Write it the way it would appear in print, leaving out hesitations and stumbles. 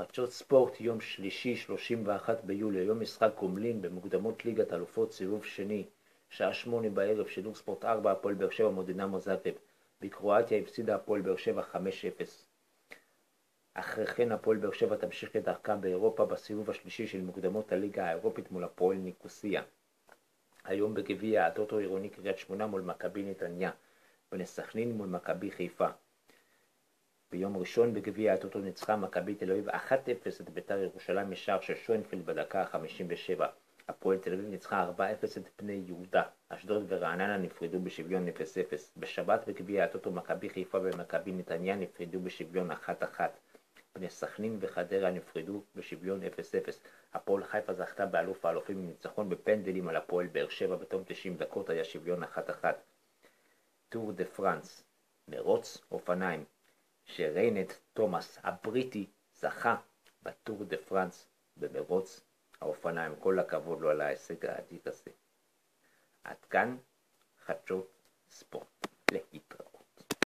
חדשות ספורט, יום שלישי 31 ביולי, יום משחק גומלין במוקדמות ליגת אלופות סיבוב שני, שעה 8 בערב, שידור ספורט 4, הפועל באר שבע מול דינמו זאגרב. בקרואטיה הפסידה הפועל באר שבע 5-0. אחרי כן הפועל באר שבע תמשיך לדרכה באירופה בסיבוב השלישי של מוקדמות הליגה האירופית מול הפועל ניקוסיה. היום בגביע הטוטו עירוני קריית שמונה מול מכבי נתניה, בנס סכנין מול מכבי חיפה. ביום ראשון בגביע הטוטו ניצחה מכבי תל אביב 1-0 את בית"ר ירושלים משער של שוינפלד בדקה ה-57. הפועל תל אביב ניצחה 4-0 את בני יהודה. אשדוד ורעננה נפרדו בשוויון 0-0. בשבת בגביע הטוטו מכבי חיפה ומכבי נתניה נפרדו בשוויון 1-1. בני סכנין וחדרה נפרדו בשוויון 0-0. הפועל חיפה זכתה באלוף האלופים עם ניצחון בפנדלים על הפועל באר שבע בתום 90 דקות, היה שוויון 1-1. טור דה פרנס, מרוץ אופניים, שריינט תומאס הבריטי זכה בטור דה פרנס במרוץ האופניים. כל הכבוד לו על ההישג האדיר הזה. עד כאן חדשות ספורט. להתראות.